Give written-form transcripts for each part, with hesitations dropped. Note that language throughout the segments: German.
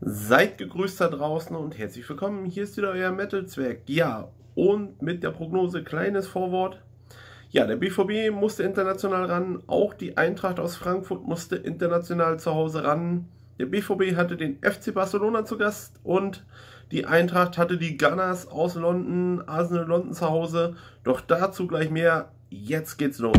Seid gegrüßt da draußen und herzlich willkommen. Hier ist wieder euer Metal-Zwerg. Ja, und mit der Prognose kleines Vorwort. Ja, der BVB musste international ran. Auch die Eintracht aus Frankfurt musste international zu Hause ran. Der BVB hatte den FC Barcelona zu Gast und die Eintracht hatte die Gunners aus London, Arsenal London zu Hause. Doch dazu gleich mehr. Jetzt geht's los.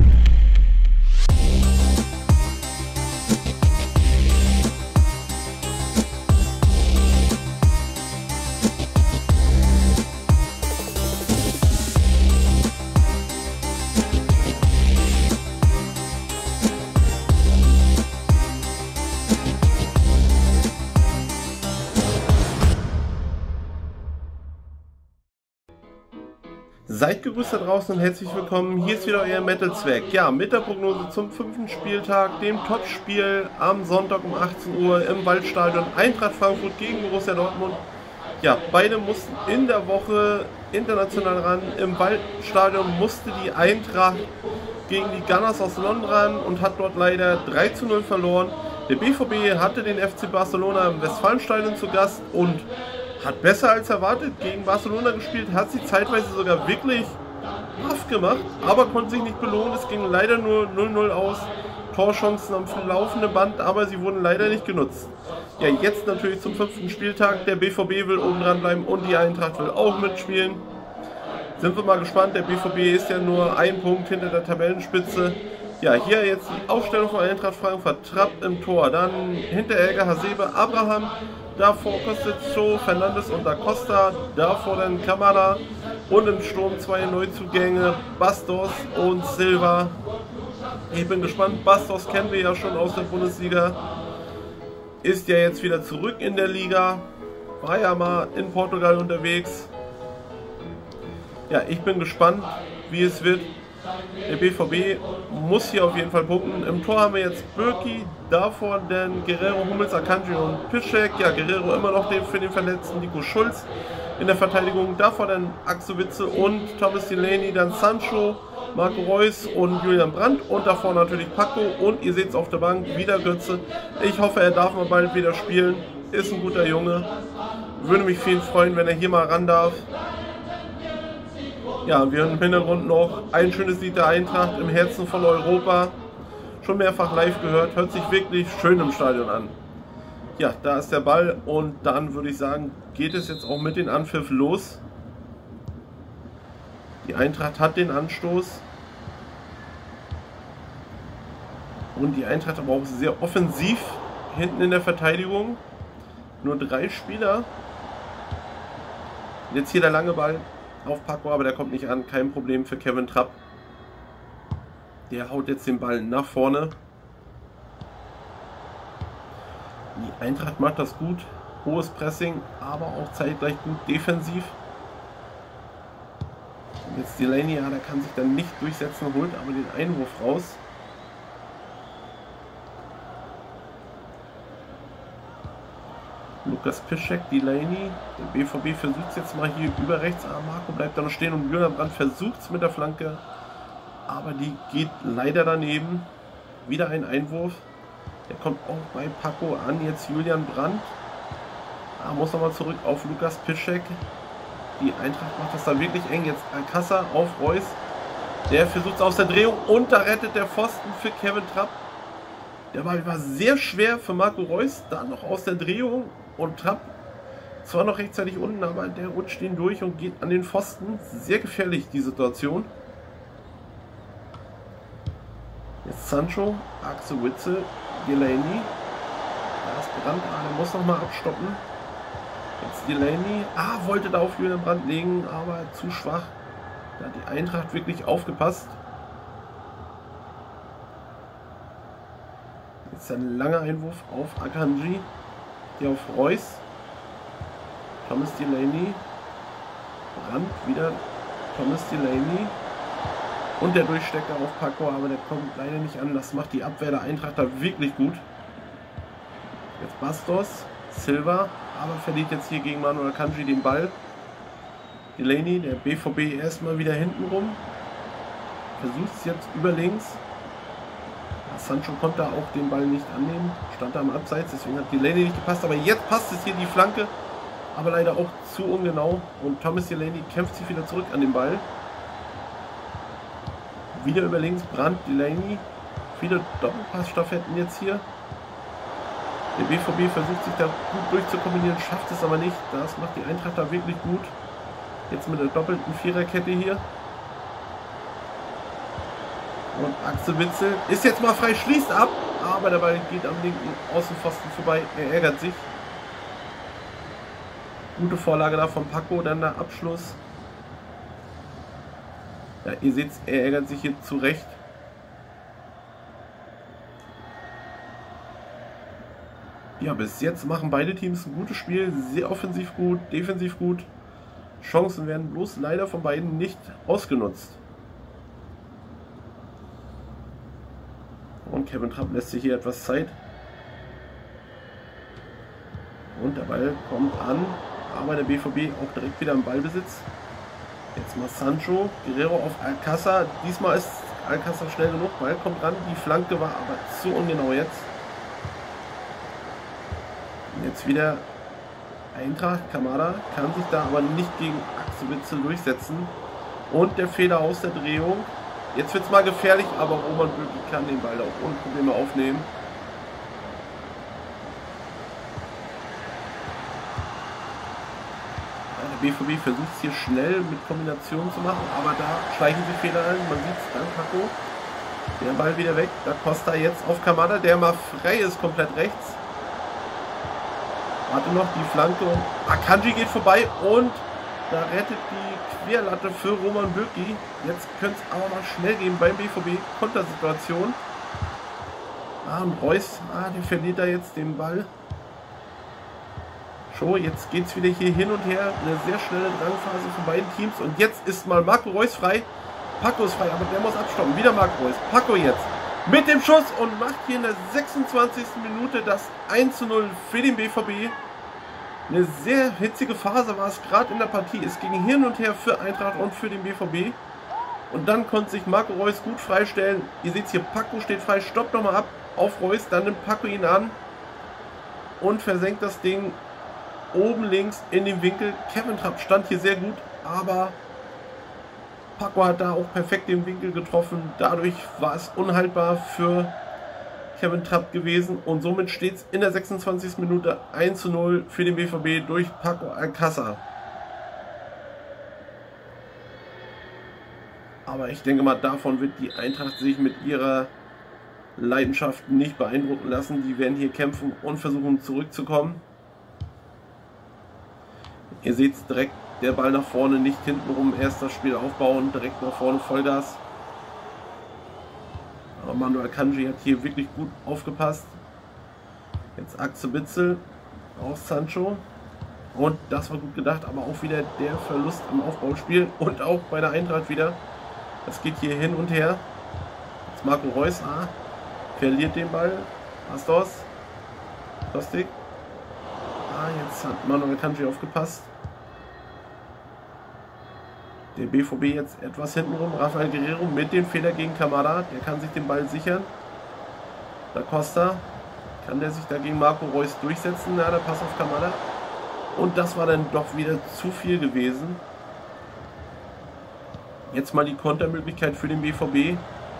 Seid gegrüßt da draußen und herzlich willkommen. Hier ist wieder euer Metal-Zwerg. Ja, mit der Prognose zum 5. Spieltag, dem Topspiel am Sonntag um 18 Uhr im Waldstadion. Eintracht Frankfurt gegen Borussia Dortmund. Ja, beide mussten in der Woche international ran. Im Waldstadion musste die Eintracht gegen die Gunners aus London ran und hat dort leider 3:0 verloren. Der BVB hatte den FC Barcelona im Westfalenstadion zu Gast und hat besser als erwartet gegen Barcelona gespielt, hat sie zeitweise sogar wirklich tough gemacht, aber konnte sich nicht belohnen. Es ging leider nur 0:0 aus. Torchancen am laufenden Band, aber sie wurden leider nicht genutzt. Ja, jetzt natürlich zum 5. Spieltag. Der BVB will oben dran bleiben und die Eintracht will auch mitspielen. Sind wir mal gespannt. Der BVB ist ja nur ein Punkt hinter der Tabellenspitze. Ja, hier jetzt die Aufstellung von Eintracht Frankfurt. Trapp im Tor, dann Hinteregger, Hasebe, Abraham, davor Kostic, Fernandes und Da Costa, davor dann Kamada und im Sturm 2 Neuzugänge, Bastos und Silva. Ich bin gespannt, Bastos kennen wir ja schon aus der Bundesliga, ist ja jetzt wieder zurück in der Liga, war ja mal in Portugal unterwegs. Ja, ich bin gespannt, wie es wird. Der BVB muss hier auf jeden Fall punkten. Im Tor haben wir jetzt Bürki, davor dann Guerrero, Hummels, Akanji und Piszczek. Ja, Guerrero immer noch für den verletzten Nico Schulz in der Verteidigung. Davor dann Axel Witzel und Thomas Delaney, dann Sancho, Marco Reus und Julian Brandt. Und davor natürlich Paco und ihr seht es auf der Bank, wieder Götze. Ich hoffe, er darf mal bald wieder spielen. Ist ein guter Junge. Würde mich viel freuen, wenn er hier mal ran darf. Ja, wir haben im Hintergrund noch ein schönes Lied der Eintracht im Herzen von Europa. Schon mehrfach live gehört, hört sich wirklich schön im Stadion an. Ja, da ist der Ball und dann würde ich sagen, geht es jetzt auch mit dem Anpfiff los. Die Eintracht hat den Anstoß. Und die Eintracht aber auch sehr offensiv hinten in der Verteidigung. Nur 3 Spieler. Jetzt hier der lange Ball auf Paco, aber der kommt nicht an. Kein Problem für Kevin Trapp. Der haut jetzt den Ball nach vorne. Die Eintracht macht das gut. Hohes Pressing, aber auch zeitgleich gut defensiv. Und jetzt Delaney, ja, der kann sich dann nicht durchsetzen, holt aber den Einwurf raus. Lukas Piszczek, Delaney, der BVB versucht es jetzt mal hier über rechts, Marco bleibt da noch stehen und Julian Brandt versucht es mit der Flanke, aber die geht leider daneben. Wieder ein Einwurf, der kommt auch bei Paco an, jetzt Julian Brandt, muss nochmal zurück auf Lukas Piszczek. Die Eintracht macht das da wirklich eng, jetzt Alcázar auf Reus, der versucht es aus der Drehung und da rettet der Pfosten für Kevin Trapp. Der Ball war sehr schwer für Marco Reus, da noch aus der Drehung. Und Trapp zwar noch rechtzeitig unten, aber der rutscht ihn durch und geht an den Pfosten. Sehr gefährlich, die Situation. Jetzt Sancho, Axel Witzel, Delaney. Da ist Brandt, der muss nochmal abstoppen. Jetzt Delaney, wollte da auf Julian Brandt legen, aber zu schwach. Da hat die Eintracht wirklich aufgepasst. Jetzt ein langer Einwurf auf Akanji. Hier auf Reus, Thomas Delaney, Brandt, wieder Thomas Delaney und der Durchstecker auf Paco, aber der kommt leider nicht an. Das macht die Abwehr der Eintracht da wirklich gut. Jetzt Bastos, Silva, aber verliert jetzt hier gegen Manuel Akanji den Ball. Delaney, der BVB erstmal wieder hinten rum, versucht es jetzt über links. Sancho konnte auch den Ball nicht annehmen, stand da am Abseits, deswegen hat Delaney nicht gepasst. Aber jetzt passt es hier die Flanke, aber leider auch zu ungenau. Und Thomas Delaney kämpft sich wieder zurück an den Ball. Wieder über links, Brandt, Delaney. Viele Doppelpassstaffetten jetzt hier. Der BVB versucht sich da gut durchzukombinieren, schafft es aber nicht. Das macht die Eintracht da wirklich gut. Jetzt mit der doppelten Viererkette hier. Und Axel Witsel ist jetzt mal frei, schließt ab. Aber der Ball geht am linken Außenpfosten vorbei. Er ärgert sich. Gute Vorlage da von Paco, dann der Abschluss. Ja, ihr seht, er ärgert sich hier zurecht. Ja, bis jetzt machen beide Teams ein gutes Spiel. Sehr offensiv gut, defensiv gut. Chancen werden bloß leider von beiden nicht ausgenutzt. Und Kevin Trapp lässt sich hier etwas Zeit. Und der Ball kommt an. Aber der BVB auch direkt wieder im Ballbesitz. Jetzt mal Sancho, Guerrero auf Alcázar. Diesmal ist Alcázar schnell genug. Ball kommt ran. Die Flanke war aber zu ungenau jetzt. Jetzt wieder Eintracht. Kamada kann sich da aber nicht gegen Axel Witsel durchsetzen. Und der Fehler aus der Drehung. Jetzt wird es mal gefährlich, aber Roman Bürki kann den Ball auch ohne Probleme aufnehmen. Der BVB versucht es hier schnell mit Kombinationen zu machen, aber da schleichen sie Fehler ein. Man sieht es dann, Paco. Der Ball wieder weg. Da Costa jetzt auf Kamada, der mal frei ist, komplett rechts. Warte noch, die Flanke und Akanji geht vorbei und da rettet die Querlatte für Roman Bürki. Jetzt könnte es aber mal schnell gehen beim BVB. Kontersituation. Und Reus, der verliert da jetzt den Ball. So, jetzt geht es wieder hier hin und her. Eine sehr schnelle Drangphase von beiden Teams. Und jetzt ist mal Marco Reus frei. Paco ist frei, aber der muss abstoppen. Wieder Marco Reus. Paco jetzt mit dem Schuss und macht hier in der 26. Minute das 1:0 für den BVB. Eine sehr hitzige Phase war es gerade in der Partie. Es ging hin und her für Eintracht und für den BVB. Und dann konnte sich Marco Reus gut freistellen. Ihr seht hier, Paco steht frei, stoppt nochmal ab auf Reus. Dann nimmt Paco ihn an und versenkt das Ding oben links in den Winkel. Kevin Trapp stand hier sehr gut, aber Paco hat da auch perfekt den Winkel getroffen. Dadurch war es unhaltbar für Kevin Trapp gewesen und somit steht es in der 26. Minute 1:0 für den BVB durch Paco Alcázar. Aber ich denke mal, davon wird die Eintracht sich mit ihrer Leidenschaft nicht beeindrucken lassen. Die werden hier kämpfen und versuchen zurückzukommen. Ihr seht es direkt, der Ball nach vorne, nicht hintenrum, erst das Spiel aufbauen, direkt nach vorne Vollgas. Aber Manuel Akanji hat hier wirklich gut aufgepasst. Jetzt Axel Witsel auf Sancho. Und das war gut gedacht, aber auch wieder der Verlust im Aufbauspiel. Und auch bei der Eintracht wieder. Das geht hier hin und her. Jetzt Marco Reus verliert den Ball. Bastos. Lustig. Jetzt hat Manuel Akanji aufgepasst. Der BVB jetzt etwas hintenrum. Rafael Guerrero mit dem Fehler gegen Kamada. Der kann sich den Ball sichern. Da Costa. Kann der sich da gegen Marco Reus durchsetzen? Ja, der Pass auf Kamada. Und das war dann doch wieder zu viel gewesen. Jetzt mal die Kontermöglichkeit für den BVB.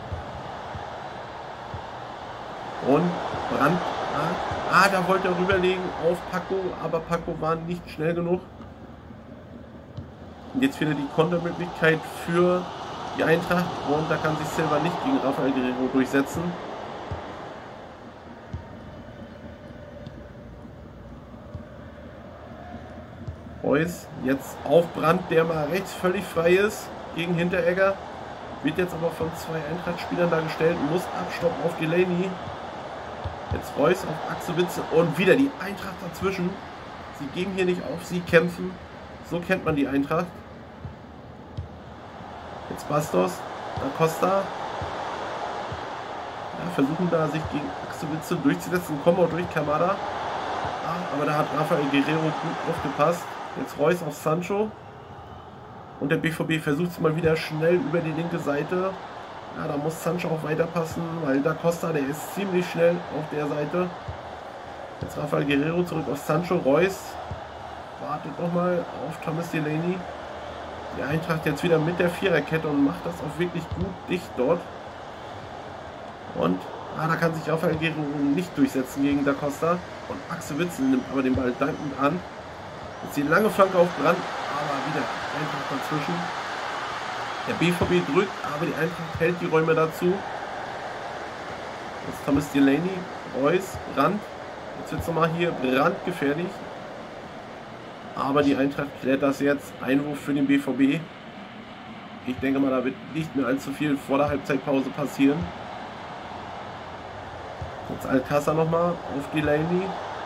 Und Brandt. Da wollte er rüberlegen auf Paco. Aber Paco war nicht schnell genug. Und jetzt wieder die Kontermöglichkeit für die Eintracht. Und da kann sich Silva nicht gegen Rafael Guerrero durchsetzen. Reus jetzt auf Brandt, der mal rechts völlig frei ist gegen Hinteregger. Wird jetzt aber von zwei Eintracht-Spielern dargestellt. Muss abstoppen auf Delaney. Jetzt Reus auf Axel Witsel und wieder die Eintracht dazwischen. Sie geben hier nicht auf, sie kämpfen. So kennt man die Eintracht. Jetzt Bastos, da Costa. Versuchen da sich gegen Axel Witsel durchzusetzen. Kommen auch durch Kamada. Aber da hat Rafael Guerrero gut aufgepasst. Jetzt Reus auf Sancho. Und der BVB versucht es mal wieder schnell über die linke Seite. Ja, da muss Sancho auch weiterpassen, weil Da Costa, der ist ziemlich schnell auf der Seite. Jetzt Rafael Guerreiro zurück auf Sancho. Reus wartet nochmal auf Thomas Delaney. Die Eintracht jetzt wieder mit der Viererkette und macht das auch wirklich gut dicht dort. Und da kann sich Rafael Guerreiro nicht durchsetzen gegen Da Costa. Und Axel Witsel nimmt aber den Ball dankend an. Jetzt die lange Flanke auf Brandt, aber wieder Eintracht dazwischen. Der BVB drückt, aber die Eintracht hält die Räume dazu. Jetzt Thomas Delaney, Reus, Brandt. Jetzt wird es nochmal hier brandgefährlich. Aber die Eintracht klärt das jetzt. Einwurf für den BVB. Ich denke mal, da wird nicht mehr allzu viel vor der Halbzeitpause passieren. Jetzt Alcázar nochmal auf Delaney.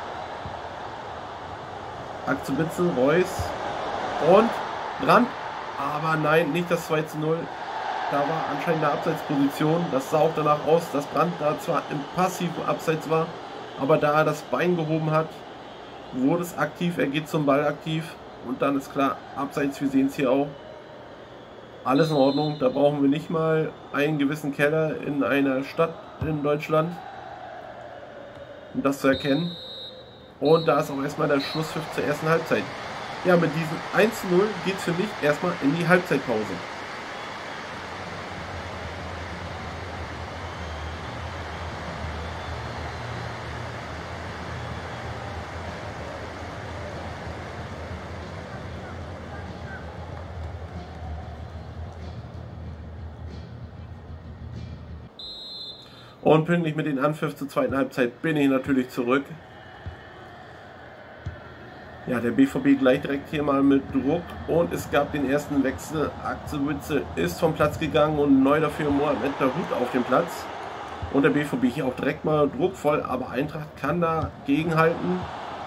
Axel Witsel, Reus und Brandt. Aber nein, nicht das 2:0. Da war anscheinend eine Abseitsposition. Das sah auch danach aus, dass Brandt da zwar im passiven Abseits war, aber da er das Bein gehoben hat, wurde es aktiv. Er geht zum Ball aktiv und dann ist klar, Abseits, wir sehen es hier auch. Alles in Ordnung, da brauchen wir nicht mal einen gewissen Keller in einer Stadt in Deutschland, um das zu erkennen. Und da ist auch erstmal der Schlusspfiff zur ersten Halbzeit. Ja, mit diesem 1:0 geht es für mich erstmal in die Halbzeitpause. Und pünktlich mit den Anpfiff zur zweiten Halbzeit bin ich natürlich zurück. Ja, der BVB gleich direkt hier mal mit Druck und es gab den ersten Wechsel. Axel Witsel ist vom Platz gegangen und neu dafür Mohamed Dahoud auf dem Platz. Und der BVB hier auch direkt mal druckvoll, aber Eintracht kann da gegenhalten.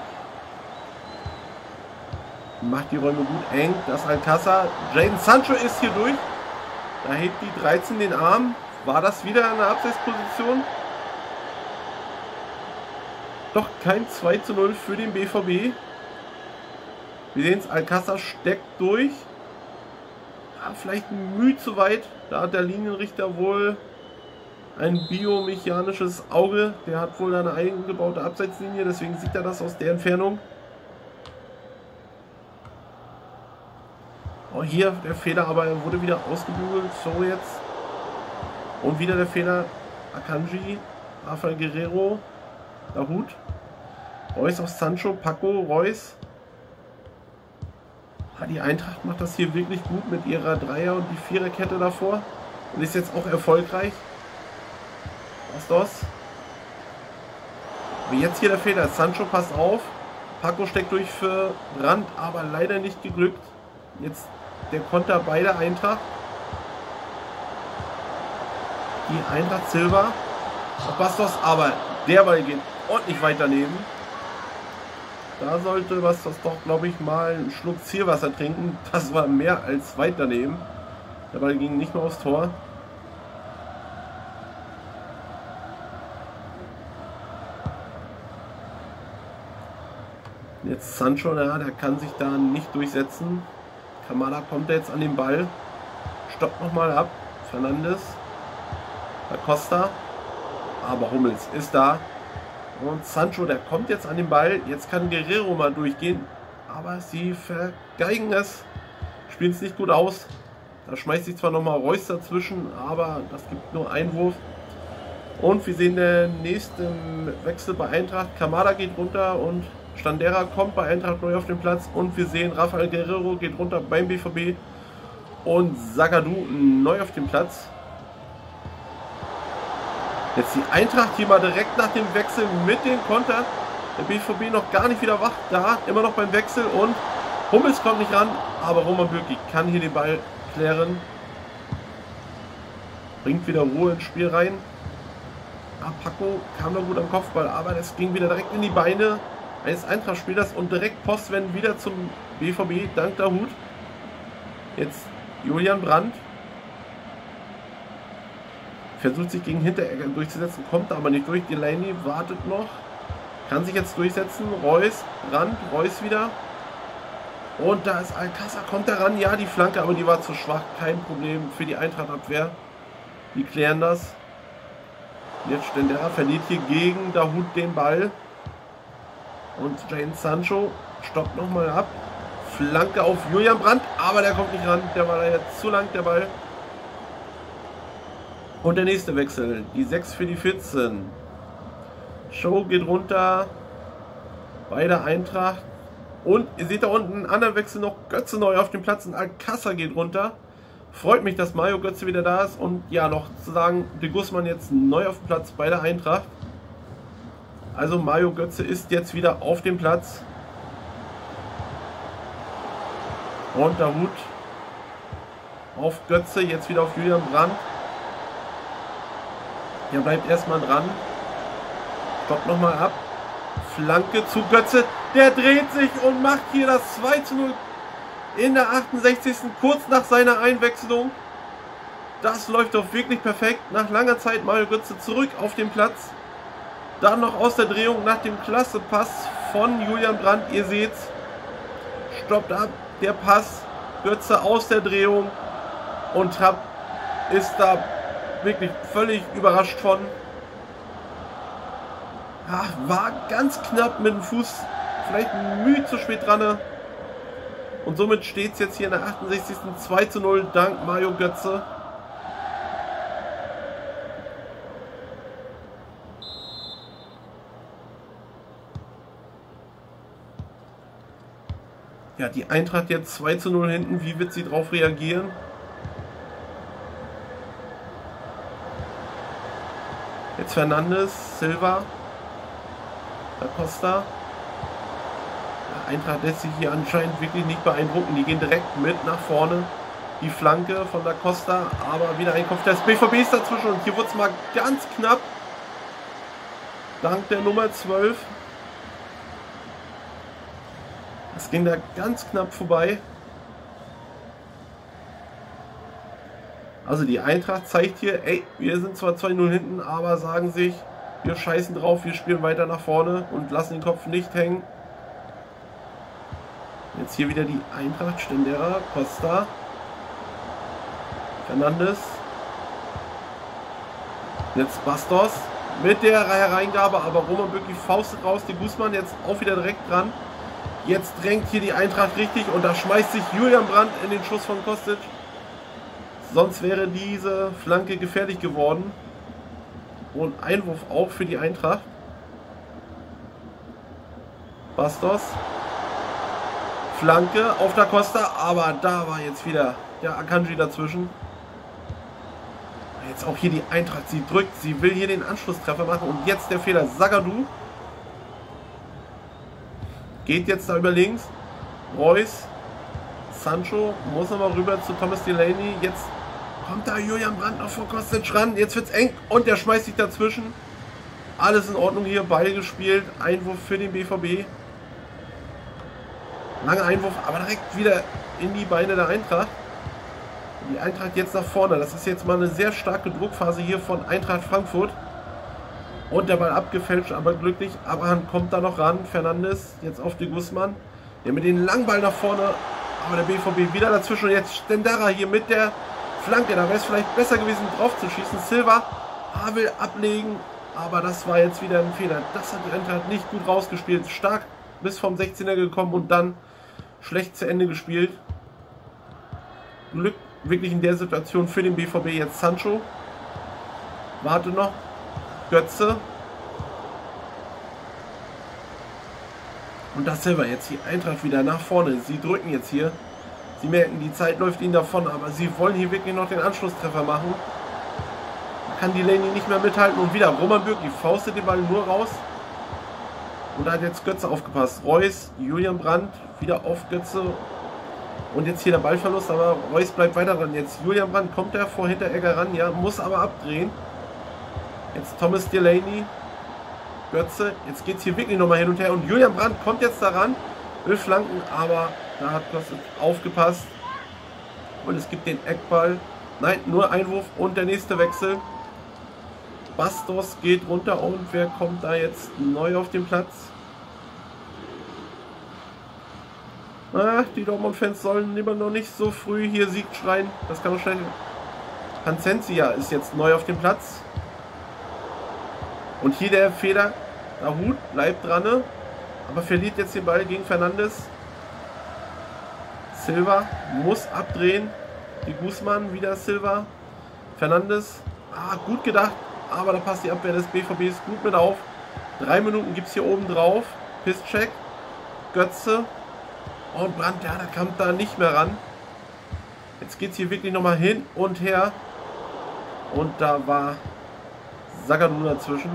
Macht die Räume gut eng. Das Alcázar. Jadon Sancho ist hier durch. Da hebt die 13 den Arm. War das wieder eine Abseitsposition? Doch kein 2:0 für den BVB. Wir sehen es, Alcázar steckt durch. Ja, vielleicht ein Mühe zu weit. Da hat der Linienrichter wohl ein biomechanisches Auge. Der hat wohl eine eingebaute Abseitslinie, deswegen sieht er das aus der Entfernung. Oh, hier der Fehler, aber er wurde wieder ausgebügelt. So jetzt. Und wieder der Fehler. Akanji, Rafael Guerreiro, Dahoud. Reus auf Sancho, Paco, Reus. Die Eintracht macht das hier wirklich gut mit ihrer Dreier- und die Viererkette davor und ist jetzt auch erfolgreich. Was? Wie jetzt hier der Fehler. Sancho passt auf. Paco steckt durch für Brandt, aber leider nicht geglückt. Jetzt der Konter bei der Eintracht. Die Eintracht Silva. Auf Bastos, aber der Ball geht ordentlich weit daneben. Da sollte Bastos doch, glaube ich, mal einen Schluck Zielwasser trinken. Das war mehr als weit daneben. Der Ball ging nicht mehr aufs Tor. Jetzt Sancho, ja, der kann sich da nicht durchsetzen. Kamada kommt jetzt an den Ball. Stoppt nochmal ab. Fernandes. Da Costa. Aber Hummels ist da. Und Sancho, der kommt jetzt an den Ball. Jetzt kann Guerreiro mal durchgehen. Aber sie vergeigen es. Spielen es nicht gut aus. Da schmeißt sich zwar nochmal Reus dazwischen, aber das gibt nur Einwurf. Und wir sehen den nächsten Wechsel bei Eintracht. Kamada geht runter und Standera kommt bei Eintracht neu auf den Platz. Und wir sehen Rafael Guerreiro geht runter beim BVB. Und Zagadou neu auf dem Platz. Jetzt die Eintracht hier mal direkt nach dem Wechsel mit dem Konter. Der BVB noch gar nicht wieder wach. Da immer noch beim Wechsel und Hummels kommt nicht ran. Aber Roman Bürki kann hier den Ball klären. Bringt wieder Ruhe ins Spiel rein. Paco kam noch gut am Kopfball, aber das ging wieder direkt in die Beine eines Eintracht-Spielers und direkt Postwenden wieder zum BVB dank Dahoud. Jetzt Julian Brandt. Versucht sich gegen Hinteregger durchzusetzen, kommt aber nicht durch. Delaney wartet noch. Kann sich jetzt durchsetzen. Reus, Brandt, Reus wieder. Und da ist Alcázar, kommt er ran. Ja, die Flanke, aber die war zu schwach. Kein Problem für die Eintracht-Abwehr. Die klären das. Jetzt Stendera verliert hier gegen Dahoud den Ball. Und Jadon Sancho stoppt nochmal ab. Flanke auf Julian Brandt, aber der kommt nicht ran. Der war da jetzt zu lang, der Ball. Und der nächste Wechsel. Die 6 für die 14. Show geht runter. Bei der Eintracht. Und ihr seht da unten einen anderen Wechsel noch. Götze neu auf dem Platz und Alcázar geht runter. Freut mich, dass Mario Götze wieder da ist. Und ja, noch zu sagen, De Guzman jetzt neu auf dem Platz bei der Eintracht. Also Mario Götze ist jetzt wieder auf dem Platz. Und Dahoud auf Götze, jetzt wieder auf Julian Brandt. Der bleibt erstmal dran. Stoppt nochmal ab. Flanke zu Götze. Der dreht sich und macht hier das 2:0 in der 68. kurz nach seiner Einwechslung. Das läuft doch wirklich perfekt. Nach langer Zeit Mario Götze zurück auf den Platz. Dann noch aus der Drehung nach dem klasse Pass von Julian Brandt. Ihr seht's. Stoppt ab. Der Pass. Götze aus der Drehung. Und Trapp ist da wirklich völlig überrascht von. Ja, war ganz knapp mit dem Fuß. Vielleicht müde zu spät dran. Und somit steht es jetzt hier in der 68. 2:0 dank Mario Götze. Ja, die Eintracht jetzt 2:0 hinten. Wie wird sie darauf reagieren? Jetzt Fernandes, Silva, Da Costa. Die Eintracht lässt sich hier anscheinend wirklich nicht beeindrucken. Die gehen direkt mit nach vorne. Die Flanke von Da Costa, aber wieder ein Kopf des BVBs dazwischen. Und hier wurde es mal ganz knapp. Dank der Nummer 12. Das ging da ganz knapp vorbei. Also die Eintracht zeigt hier, ey, wir sind zwar 2:0 hinten, aber sagen sich, wir scheißen drauf, wir spielen weiter nach vorne und lassen den Kopf nicht hängen. Jetzt hier wieder die Eintracht, Stendera, Costa, Fernandes. Jetzt Bastos mit der Hereingabe, aber Roman Bürki faustet raus, die Guzman jetzt auch wieder direkt dran. Jetzt drängt hier die Eintracht richtig und da schmeißt sich Julian Brandt in den Schuss von Kostic. Sonst wäre diese Flanke gefährlich geworden. Und Einwurf auch für die Eintracht. Bastos. Flanke auf Da Costa, aber da war jetzt wieder der Akanji dazwischen. Jetzt auch hier die Eintracht, sie drückt, sie will hier den Anschlusstreffer machen und jetzt der Fehler. Zagadou geht jetzt da über links. Reus, Sancho muss nochmal rüber zu Thomas Delaney. Jetzt kommt da Julian Brandt noch vor Kostic ran. Jetzt wird es eng und der schmeißt sich dazwischen. Alles in Ordnung hier, Ball gespielt. Einwurf für den BVB. Langer Einwurf, aber direkt wieder in die Beine der Eintracht. Die Eintracht jetzt nach vorne. Das ist jetzt mal eine sehr starke Druckphase hier von Eintracht Frankfurt. Und der Ball abgefälscht, aber glücklich. Abraham kommt da noch ran. Fernandes jetzt auf De Guzman. Der mit dem Langball nach vorne. Aber der BVB wieder dazwischen. Und jetzt Stendera hier mit der Flanke. Da wäre es vielleicht besser gewesen, drauf zu schießen. Silva will ablegen. Aber das war jetzt wieder ein Fehler. Das hat die Eintracht nicht gut rausgespielt. Stark bis vom 16er gekommen und dann schlecht zu Ende gespielt. Glück wirklich in der Situation für den BVB. Jetzt Sancho. Warte noch. Götze. Und das Silva jetzt die Eintracht wieder nach vorne. Sie drücken jetzt hier. Sie merken, die Zeit läuft ihnen davon, aber sie wollen hier wirklich noch den Anschlusstreffer machen. Da kann Delaney nicht mehr mithalten. Und wieder Roman Bürki faustet den Ball nur raus. Und da hat jetzt Götze aufgepasst. Reus, Julian Brandt, wieder auf Götze. Und jetzt hier der Ballverlust, aber Reus bleibt weiter dran. Jetzt Julian Brandt kommt da vor Hinteregger ran, ja, muss aber abdrehen. Jetzt Thomas Delaney, Götze, jetzt geht es hier wirklich nochmal hin und her. Und Julian Brandt kommt jetzt daran, will flanken, aber da hat Kostic aufgepasst. Und es gibt den Eckball. Nein, nur Einwurf und der nächste Wechsel. Bastos geht runter und wer kommt da jetzt neu auf den Platz? Die Dortmund-Fans sollen immer noch nicht so früh hier Sieg schreien. Das kann noch schnell Pansensia ist jetzt neu auf dem Platz. Und hier der Fehler. Dahut bleibt dran, aber verliert jetzt den Ball gegen Fernandes. Silva muss abdrehen. Die Guzman wieder Silva. Fernandes. Gut gedacht, aber da passt die Abwehr des BVBs gut mit auf. 3 Minuten gibt es hier oben drauf. Piszczek, Götze und Brandt. Ja, da kam da nicht mehr ran. Jetzt geht es hier wirklich nochmal hin und her. Und da war Zagadou dazwischen.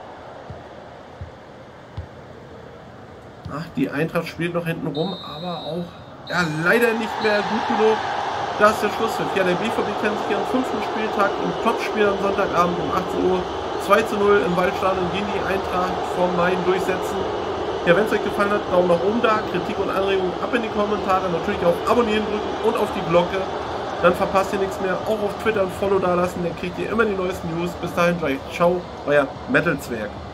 Die Eintracht spielt noch hinten rum, aber auch leider nicht mehr gut genug. Das ist der Schlusspfiff. Ja, der BVB kennt sich am 5. Spieltag im Topspiel am Sonntagabend um 18 Uhr 2:0 im Waldstadion gegen die Eintracht vom Main durchsetzen. Ja, wenn es euch gefallen hat, Daumen nach oben da, Kritik und Anregungen ab in die Kommentare, natürlich auf Abonnieren drücken und auf die Glocke. Dann verpasst ihr nichts mehr. Auch auf Twitter ein Follow da lassen, dann kriegt ihr immer die neuesten News. Bis dahin, ciao, euer Metal Zwerg.